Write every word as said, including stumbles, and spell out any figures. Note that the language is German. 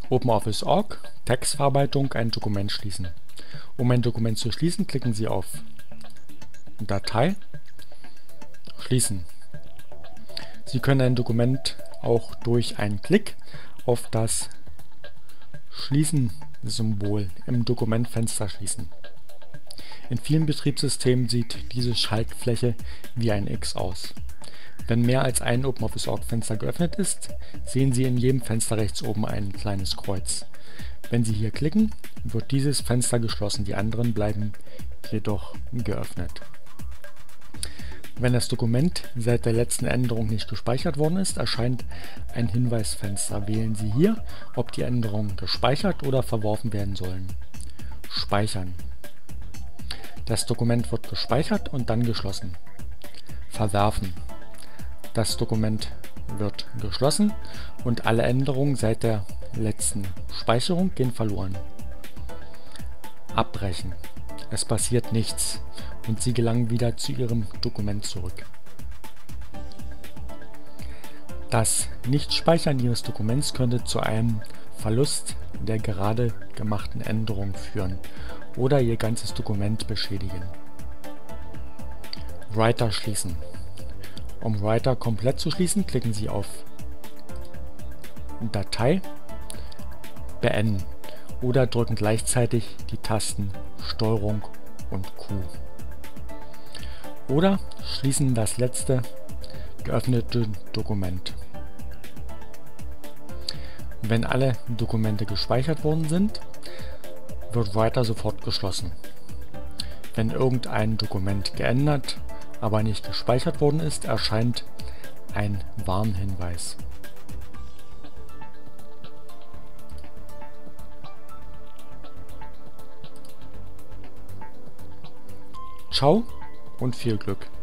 OpenOffice.org, Textverarbeitung, ein Dokument schließen. Um ein Dokument zu schließen, klicken Sie auf Datei, Schließen. Sie können ein Dokument auch durch einen Klick auf das Schließen-Symbol im Dokumentfenster schließen. In vielen Betriebssystemen sieht diese Schaltfläche wie ein X aus. Wenn mehr als ein OpenOffice.org-Fenster geöffnet ist, sehen Sie in jedem Fenster rechts oben ein kleines Kreuz. Wenn Sie hier klicken, wird dieses Fenster geschlossen, die anderen bleiben jedoch geöffnet. Wenn das Dokument seit der letzten Änderung nicht gespeichert worden ist, erscheint ein Hinweisfenster. Wählen Sie hier, ob die Änderungen gespeichert oder verworfen werden sollen. Speichern. Das Dokument wird gespeichert und dann geschlossen. Verwerfen. Das Dokument wird geschlossen und alle Änderungen seit der letzten Speicherung gehen verloren. Abbrechen. Es passiert nichts und Sie gelangen wieder zu Ihrem Dokument zurück. Das Nichtspeichern Ihres Dokuments könnte zu einem Verlust der gerade gemachten Änderung führen oder Ihr ganzes Dokument beschädigen. Writer schließen. Um Writer komplett zu schließen, klicken Sie auf Datei, Beenden oder drücken gleichzeitig die Tasten Steuerung und Q. Oder schließen das letzte geöffnete Dokument. Wenn alle Dokumente gespeichert worden sind, wird Writer sofort geschlossen. Wenn irgendein Dokument geändert, aber nicht gespeichert worden ist, erscheint ein Warnhinweis. Ciao und viel Glück!